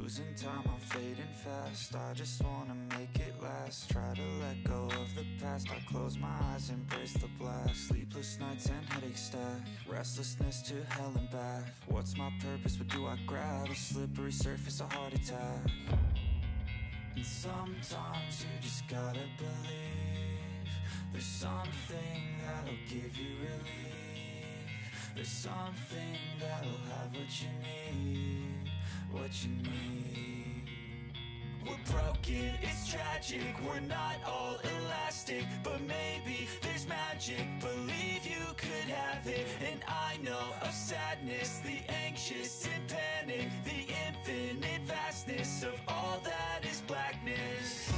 Losing time, I'm fading fast. I just wanna make it last. Try to let go of the past. I close my eyes, embrace the blast. Sleepless nights and headaches stack. Restlessness to hell and back. What's my purpose? What do I grab? A slippery surface, a heart attack. And sometimes you just gotta believe there's something that'll give you relief. There's something that'll have what you need, what you need. We're broken, it's tragic, we're not all elastic, but maybe there's magic. Believe you could have it, and I know of sadness, the anxious and panic, the infinite vastness of all that is blackness.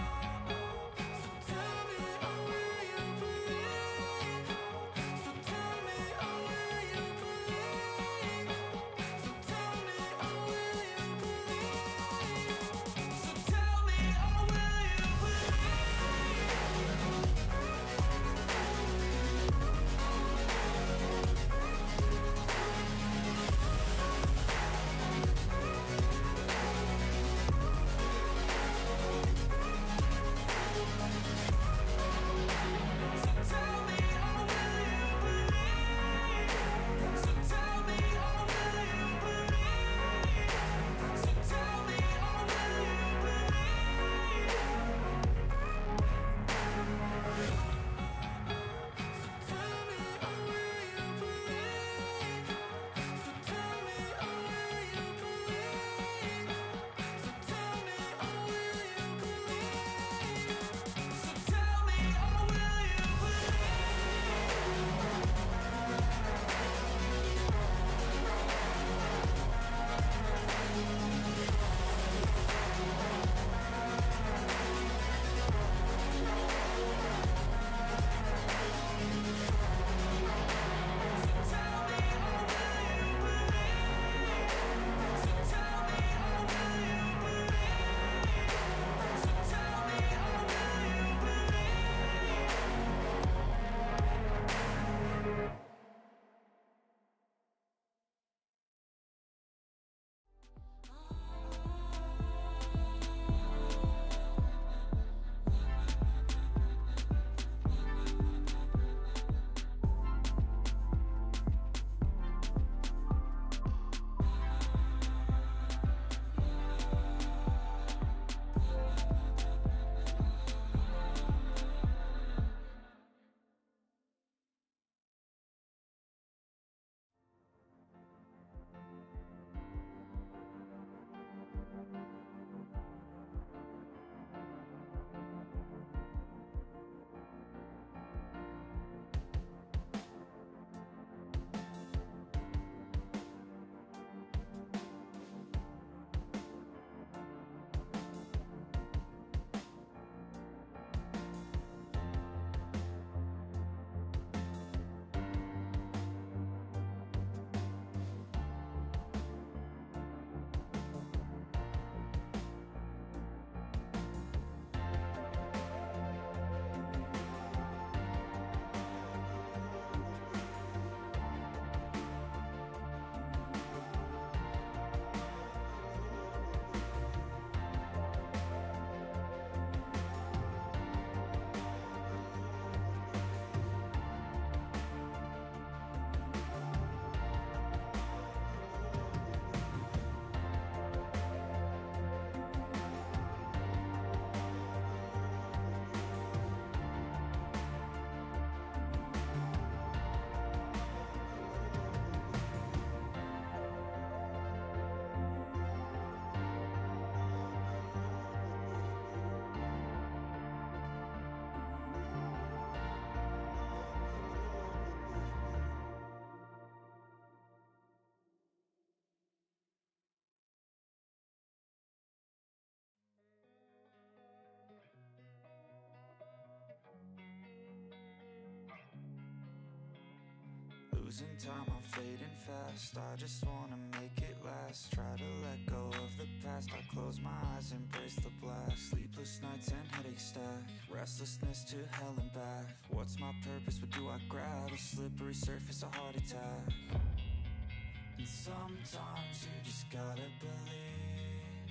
Losing time, I'm fading fast. I just wanna make it last. Try to let go of the past. I close my eyes, embrace the blast. Sleepless nights and headaches stack. Restlessness to hell and back. What's my purpose? What do I grab? A slippery surface, a heart attack. And sometimes you just gotta believe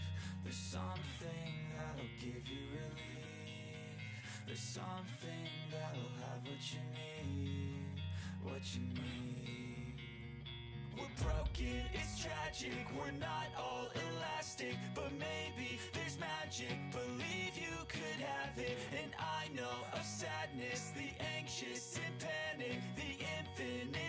There's something that'll give you relief. There's something that'll have what you need, what you need. We're broken, it's tragic, we're not all elastic, but maybe there's magic, believe you could have it. And I know of sadness, the anxious and panic, the infinite